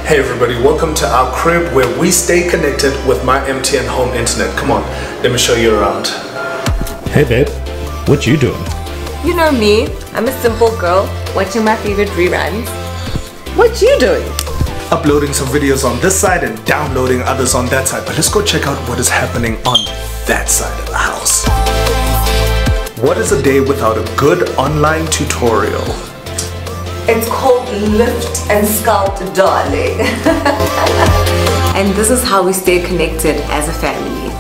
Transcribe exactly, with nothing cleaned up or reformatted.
Hey everybody, welcome to our crib where we stay connected with my M T N home internet. Come on, let me show you around. Hey babe, what you doing? You know me, I'm a simple girl watching my favorite reruns. What you doing? Uploading some videos on this side and downloading others on that side. But let's go check out what is happening on that side of the house. What is a day without a good online tutorial? It's called Lift and Scout, darling. And this is how we stay connected as a family.